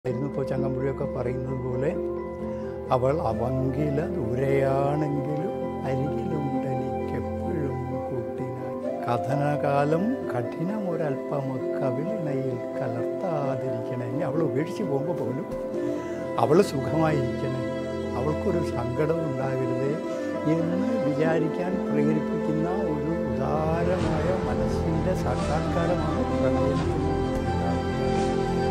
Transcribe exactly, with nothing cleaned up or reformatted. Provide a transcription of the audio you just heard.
ഇപ്പോൾ ചങ്ങമ്പുഴയൊക്കെ പറയുന്നത് പോലെ അവൾ അവങ്കില ദൂരെയാണെങ്കിലും അരികിലുണ്ടെനിക്കെപ്പോഴും കൂട്ടിനായി. കഥനകാലം കഠിനമൊരൽപ്പമൊക്കവിളിണയിൽ കലർത്താതിരിക്കണേ. ഇനി അവൾ ഉപേക്ഷിച്ച് പോകുമ്പോൾ പോലും അവൾ സുഖമായിരിക്കണേ, അവൾക്കൊരു സങ്കടം ഉണ്ടാകരുതേ എന്ന് വിചാരിക്കാൻ പ്രേരിപ്പിക്കുന്ന ഒരു ഉദാരമായ മനസ്സിൻ്റെ സാക്ഷാത്കാരമാണ് പ്രണയത്തിന്.